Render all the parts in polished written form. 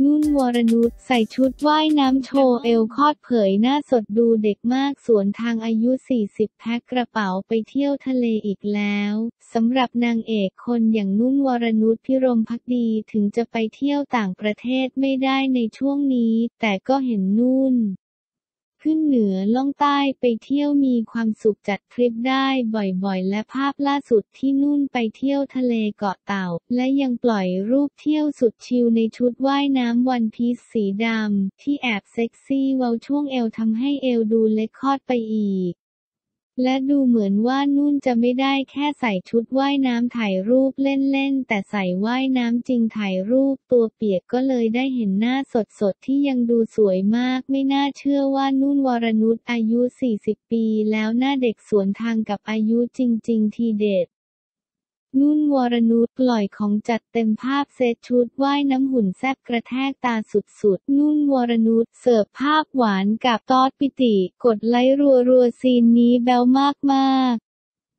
นุ่นวรนุชใส่ชุดว่ายน้ำโชว์เอวคอดเผยหน้าสดดูเด็กมากสวนทางอายุ 40 แพ็คกระเป๋าไปเที่ยวทะเลอีกแล้วสำหรับนางเอกคนอย่างนุ่นวรนุช พิรมภักดีถึงจะไปเที่ยวต่างประเทศไม่ได้ในช่วงนี้แต่ก็เห็นนุ่นขึ้นเหนือล่องใต้ไปเที่ยวมีความสุขจัดทริปได้บ่อยๆและภาพล่าสุดที่นุ่นไปเที่ยวทะเลเกาะเต่าและยังปล่อยรูปเที่ยวสุดชิลในชุดว่ายน้ำวันพีซสีดำที่แอบเซ็กซี่เว้าช่วงเอวทำให้เอวดูเล็กคอดไปอีกและดูเหมือนว่านุ่นจะไม่ได้แค่ใส่ชุดว่ายน้ำถ่ายรูปเล่นๆแต่ใส่ว่ายน้ำจริงถ่ายรูปตัวเปียกก็เลยได้เห็นหน้าสดๆที่ยังดูสวยมากไม่น่าเชื่อว่านุ่นวรนุชอายุ 40 ปีแล้วหน้าเด็กสวนทางกับอายุจริงๆทีเด็ดนุ่นวรนุชปล่อยของจัดเต็มภาพเซตชุดว่ายน้ำหุ่นแซ่บกระแทกตาสุดๆนุ่นวรนุชเสิร์ฟภาพหวานกับต๊อดปิติกดไลค์รัวๆซีนนี้แบ๊วมากๆ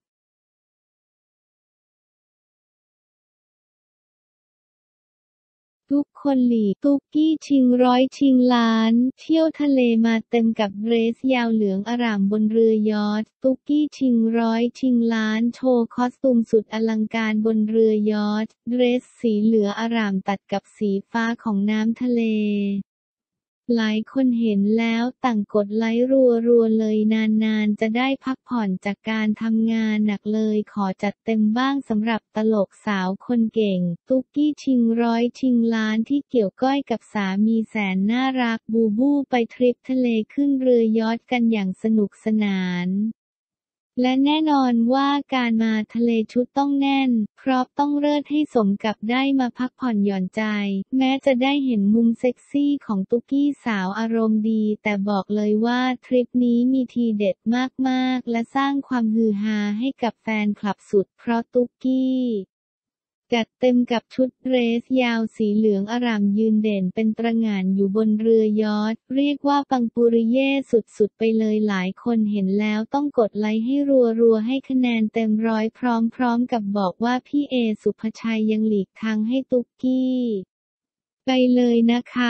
ทุกคนหลีกตุ๊กกี้ชิงร้อยชิงล้านเที่ยวทะเลมาเต็มกับเดรสยาวเหลืองอร่ามบนเรือยอชต์ตุ๊กกี้ชิงร้อยชิงล้านโชว์คอสตูมสุดอลังการบนเรือยอชต์เดรสสีเหลืองอร่ามตัดกับสีฟ้าของน้ำทะเลหลายคนเห็นแล้วต่างกดไลค์รัวๆเลยนานๆจะได้พักผ่อนจากการทำงานหนักเลยขอจัดเต็มบ้างสำหรับตลกสาวคนเก่งตุ๊กกี้ชิงร้อยชิงล้านที่เกี่ยวก้อยกับสามีแสนน่ารักบูบูไปทริปทะเลขึ้นเรือยอชต์กันอย่างสนุกสนานและแน่นอนว่าการมาทะเลชุดต้องแน่นพร็อพต้องเลิศให้สมกับได้มาพักผ่อนหย่อนใจแม้จะได้เห็นมุมเซ็กซี่ของตุ๊กกี้สาวอารมณ์ดีแต่บอกเลยว่าทริปนี้มีทีเด็ดมากๆและสร้างความฮือฮาให้กับแฟนคลับสุดเพราะตุ๊กกี้จัดเต็มกับชุดเดรสยาวสีเหลืองอร่ามยืนเด่นเป็นตระหง่านอยู่บนเรือยอชต์เรียกว่าปังปุริเย่สุดๆไปเลยหลายคนเห็นแล้วต้องกดไลค์ให้รัวๆให้คะแนนเต็มร้อยพร้อมกับบอกว่าพี่เอสุภชัยยังหลีกทางให้ตุ๊กกี้ไปเลยนะคะ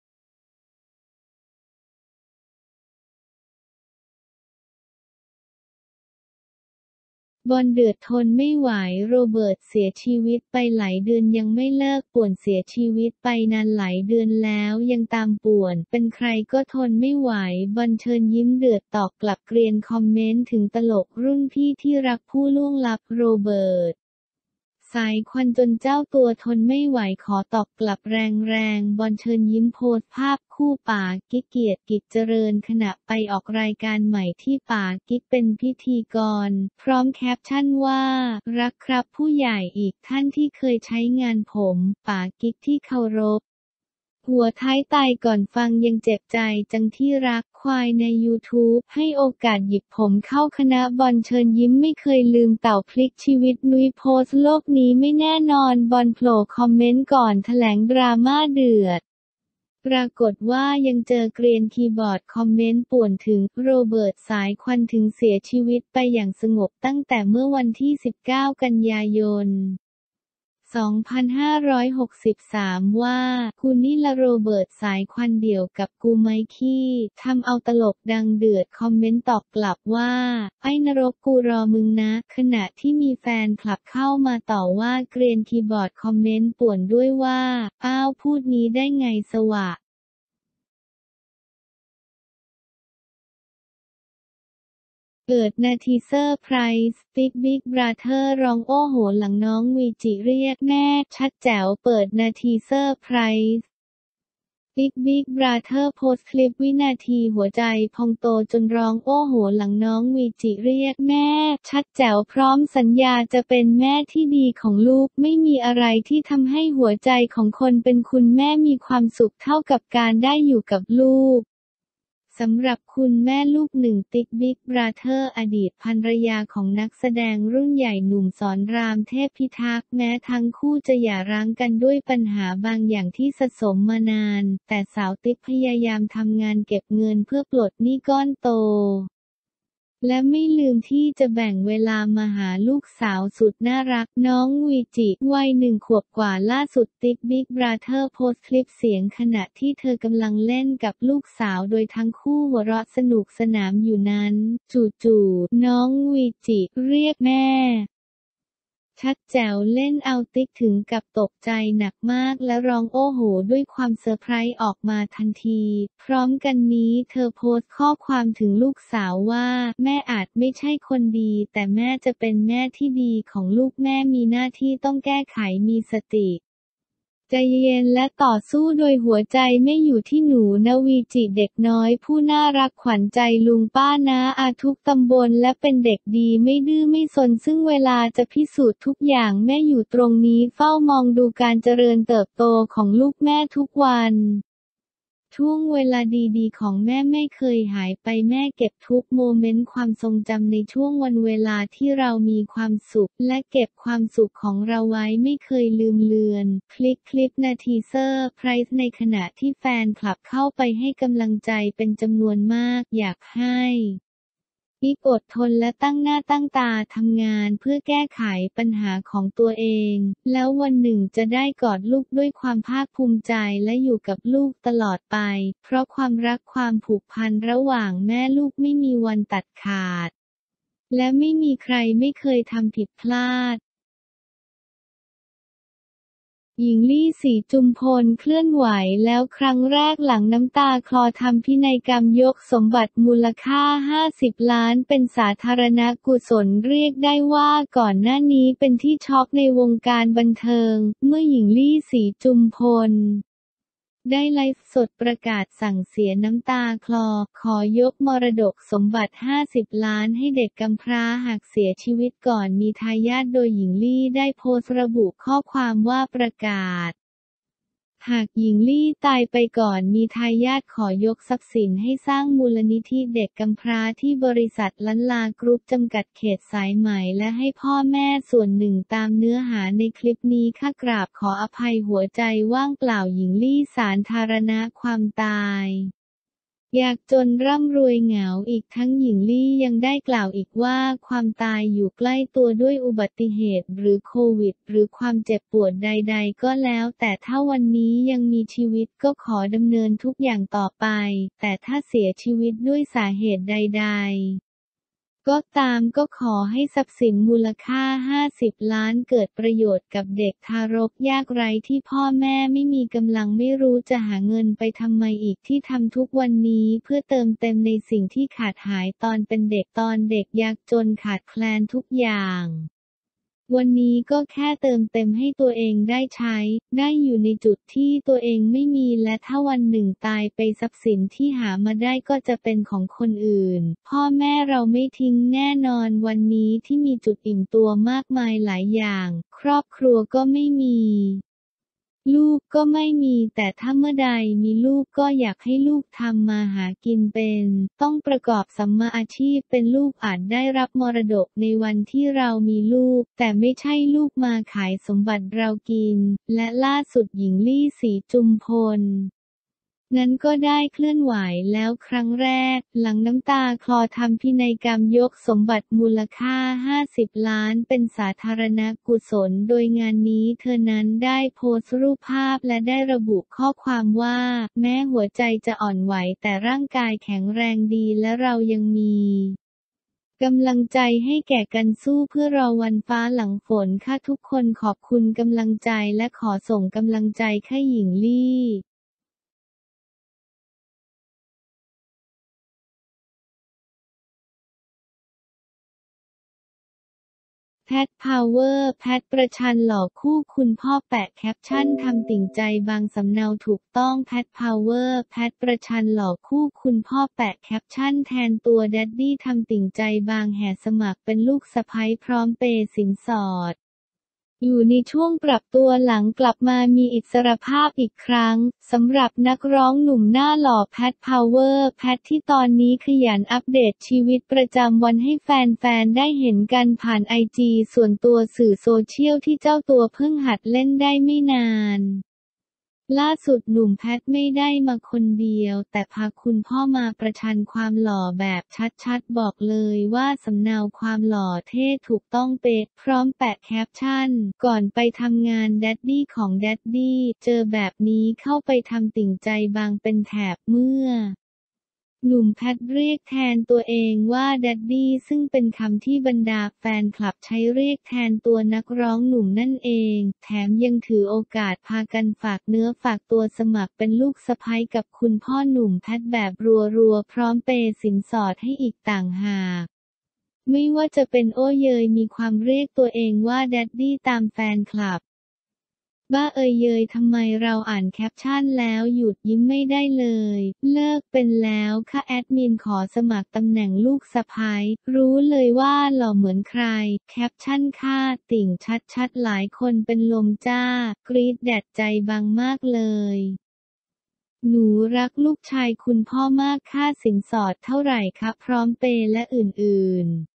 บอลเดือดทนไม่ไหวโรเบิร์ตเสียชีวิตไปหลายเดือนยังไม่เลิกป่วนเสียชีวิตไปนานหลายเดือนแล้วยังตามป่วนเป็นใครก็ทนไม่ไหวบอลเชิญยิ้มเดือดตอบกลับเกรียนคอมเมนต์ถึงตลกรุ่นพี่ที่รักผู้ล่วงลับโรเบิร์ตสายควันจนเจ้าตัวทนไม่ไหวขอตอบกลับแรงๆบอลเชิญยิ้มโพสต์ภาพคู่ป๋ากิ๊กเกียรติกิจเจริญขณะไปออกรายการใหม่ที่ป๋ากิ๊กเป็นพิธีกรพร้อมแคปชั่นว่ารักครับผู้ใหญ่อีกท่านที่เคยใช้งานผมป๋ากิ๊กที่เคารพหัวท้ายตายก่อนฟังยังเจ็บใจจังที่รักควายในยูทูบให้โอกาสหยิบผมเข้าคณะบอลเชิญยิ้มไม่เคยลืมเต่าพลิกชีวิตนุ้ยโพสต์โลกนี้ไม่แน่นอนบอลโผล่คอมเมนต์ก่อนแถลงดราม่าเดือดปรากฏว่ายังเจอเกรียนคีย์บอร์ดคอมเมนต์ป่วนถึงโรเบิร์ตสายควันถึงเสียชีวิตไปอย่างสงบตั้งแต่เมื่อวันที่ 19 กันยายน2563 ว่ากูนี่ละโรเบิร์ตสายควันเดี่ยวกับกูไมขี้ทำเอาตลกดังเดือดคอมเมนต์ตอบกลับว่าไอ้นรกกูรอมึงนะขณะที่มีแฟนคลับเข้ามาต่อว่าเกรียนคีย์บอร์ดคอมเมนต์ป่วนด้วยว่าอ้าวพูดนี้ได้ไงสวะเกิดนาทีเซอร์ไพรส์ติ๊กบิ๊กบราเธอร์ร้องโอ้โหหลังน้องวีจิเรียกแม่ชัดแจ๋วเปิดนาทีเซอร์ไพรส์ติ๊กบิ๊กบราเธอร์โพสต์คลิปวินาทีหัวใจพองโตจนร้องโอ้โหหลังน้องวีจิเรียกแม่ชัดแจ๋วพร้อมสัญญาจะเป็นแม่ที่ดีของลูกไม่มีอะไรที่ทำให้หัวใจของคนเป็นคุณแม่มีความสุขเท่ากับการได้อยู่กับลูกสำหรับคุณแม่ลูกหนึ่งติ๊กบิ๊กบราเธอร์อดีตภรรยาของนักแสดงรุ่นใหญ่หนุ่มสอนรามเทพพิทักษ์แม้ทั้งคู่จะหย่าร้างกันด้วยปัญหาบางอย่างที่สะสมมานานแต่สาวติ๊กพยายามทำงานเก็บเงินเพื่อปลดหนี้ก้อนโตและไม่ลืมที่จะแบ่งเวลามาหาลูกสาวสุดน่ารักน้องวีจิวัย1 ขวบกว่าล่าสุดติ๊กบิ๊กบราเธอร์โพสต์คลิปเสียงขณะที่เธอกำลังเล่นกับลูกสาวโดยทั้งคู่หัวเราะสนุกสนานอยู่นั้นจู่ๆน้องวีจิเรียกแม่ชัดแจ๋วเล่นเอาติ๊กถึงกับตกใจหนักมากและร้องโอ้โหด้วยความเซอร์ไพรส์ออกมาทันทีพร้อมกันนี้เธอโพสต์ข้อความถึงลูกสาวว่าแม่อาจไม่ใช่คนดีแต่แม่จะเป็นแม่ที่ดีของลูกแม่มีหน้าที่ต้องแก้ไขมีสติใจเย็นและต่อสู้โดยหัวใจไม่อยู่ที่หนูนะวีจิเด็กน้อยผู้น่ารักขวัญใจลุงป้าน้าอาทุกตำบลและเป็นเด็กดีไม่ดื้อไม่ซนซึ่งเวลาจะพิสูจน์ทุกอย่างแม่อยู่ตรงนี้เฝ้ามองดูการเจริญเติบโตของลูกแม่ทุกวันช่วงเวลาดีๆของแม่ไม่เคยหายไปแม่เก็บทุกโมเมนต์ความทรงจำในช่วงวันเวลาที่เรามีความสุขและเก็บความสุขของเราไว้ไม่เคยลืมเลือนคลิปนาทีเซอร์ไพรส์ในขณะที่แฟนคลับเข้าไปให้กำลังใจเป็นจำนวนมากอยากให้อีกอดทนและตั้งหน้าตั้งตาทำงานเพื่อแก้ไขปัญหาของตัวเองแล้ววันหนึ่งจะได้กอดลูกด้วยความภาคภูมิใจและอยู่กับลูกตลอดไปเพราะความรักความผูกพันระหว่างแม่ลูกไม่มีวันตัดขาดและไม่มีใครไม่เคยทำผิดพลาดหญิงลี่ศรีจุมพลเคลื่อนไหวแล้วครั้งแรกหลังน้ำตาคลอทำพินัยกรรมยกสมบัติมูลค่า50 ล้านเป็นสาธารณกุศลเรียกได้ว่าก่อนหน้านี้เป็นที่ช็อกในวงการบันเทิงเมื่อหญิงลี่ศรีจุมพลได้ไลฟ์สดประกาศสั่งเสียน้ำตาคลอขอยกมรดกสมบัติ50 ล้านให้เด็กกำพร้าหากเสียชีวิตก่อนมีทายาทโดยหญิงลี่ได้โพสต์ระบุข้อความว่าประกาศหากหญิงลี่ตายไปก่อนมีทายาทขอยกทรัพย์สินให้สร้างมูลนิธิเด็กกำพร้าที่บริษัทล้านลากรุ๊ปจำกัดเขตสายไหมและให้พ่อแม่ส่วนหนึ่งตามเนื้อหาในคลิปนี้ข้ากราบขออภัยหัวใจว่างเปล่าหญิงลี่สาธารณะความตายอยากจนร่ำรวยเหงาอีกทั้งหญิงลี่ยังได้กล่าวอีกว่าความตายอยู่ใกล้ตัวด้วยอุบัติเหตุหรือโควิดหรือความเจ็บปวดใดๆก็แล้วแต่ถ้าวันนี้ยังมีชีวิตก็ขอดำเนินทุกอย่างต่อไปแต่ถ้าเสียชีวิตด้วยสาเหตุใดๆก็ตามก็ขอให้ทรัพย์สินมูลค่า50 ล้านเกิดประโยชน์กับเด็กทารกยากไร้ที่พ่อแม่ไม่มีกำลังไม่รู้จะหาเงินไปทำไมอีกที่ทำทุกวันนี้เพื่อเติมเต็มในสิ่งที่ขาดหายตอนเป็นเด็กตอนเด็กยากจนขาดแคลนทุกอย่างวันนี้ก็แค่เติมเต็มให้ตัวเองได้ใช้ได้อยู่ในจุดที่ตัวเองไม่มีและถ้าวันหนึ่งตายไปทรัพย์สินที่หามาได้ก็จะเป็นของคนอื่นพ่อแม่เราไม่ทิ้งแน่นอนวันนี้ที่มีจุดอิ่มตัวมากมายหลายอย่างครอบครัวก็ไม่มีลูกก็ไม่มีแต่ถ้าเมื่อใดมีลูกก็อยากให้ลูกทำมาหากินเป็นต้องประกอบสัมมาอาชีพเป็นลูกอาจได้รับมรดกในวันที่เรามีลูกแต่ไม่ใช่ลูกมาขายสมบัติเรากินและล่าสุดหญิงลี่ศรีจุมพลนั้นก็ได้เคลื่อนไหวแล้วครั้งแรกหลังน้ำตาคลอทำพินัยกรรมยกสมบัติมูลค่า50 ล้านเป็นสาธารณกุศลโดยงานนี้เธอนั้นได้โพสต์รูปภาพและได้ระบุข้อความว่าแม้หัวใจจะอ่อนไหวแต่ร่างกายแข็งแรงดีและเรายังมีกำลังใจให้แก่กันสู้เพื่อรอวันฟ้าหลังฝนค่ะทุกคนขอบคุณกำลังใจและขอส่งกำลังใจให้หญิงลี่แพทพาวเวอร์แพทประชันหล่อคู่คุณพ่อแปะแคปชั่นทำติ่งใจบางสำเนาถูกต้องแพทพาวเวอร์แพทประชันหล่อคู่คุณพ่อแปะแคปชั่นแทนตัวแดดดี้ทำติ่งใจบางแห่สมัครเป็นลูกสะใภ้พร้อมเปย์สินสอดอยู่ในช่วงปรับตัวหลังกลับมามีอิสรภาพอีกครั้งสำหรับนักร้องหนุ่มหน้าหล่อแพทพาวเวอร์แพทที่ตอนนี้ขยันอัปเดตชีวิตประจำวันให้แฟนๆได้เห็นกันผ่านIGส่วนตัวสื่อโซเชียลที่เจ้าตัวเพิ่งหัดเล่นได้ไม่นานล่าสุดหนุ่มแพทไม่ได้มาคนเดียวแต่พาคุณพ่อมาประชันความหล่อแบบชัดๆบอกเลยว่าสำเนาความหล่อเท่ถูกต้องเป๊ะพร้อมแปะแคปชั่นก่อนไปทำงานแดดดี้ของแดดดี้เจอแบบนี้เข้าไปทำติ่งใจบางเป็นแถบเมื่อหนุ่มแพทเรียกแทนตัวเองว่าแดดดี้ซึ่งเป็นคำที่บรรดาแฟนคลับใช้เรียกแทนตัวนักร้องหนุ่มนั่นเองแถมยังถือโอกาสพากันฝากเนื้อฝากตัวสมัครเป็นลูกสะใภ้กับคุณพ่อหนุ่มแพทแบบรัวๆพร้อมเปย์สินสอดให้อีกต่างหากไม่ว่าจะเป็นโอ้เยยมีความเรียกตัวเองว่าแดดดี้ตามแฟนคลับบ้าเอ่ยเยยทำไมเราอ่านแคปชั่นแล้วหยุดยิ้มไม่ได้เลยเลิกเป็นแล้วค่ะแอดมินขอสมัครตำแหน่งลูกสะใภ้รู้เลยว่าหล่อเหมือนใครแคปชั่นค่ะติ่งชัดๆหลายคนเป็นลมจ้ากรี๊ดแดดใจบางมากเลยหนูรักลูกชายคุณพ่อมากค่าสินสอดเท่าไหร่คะพร้อมเปย์และอื่นๆ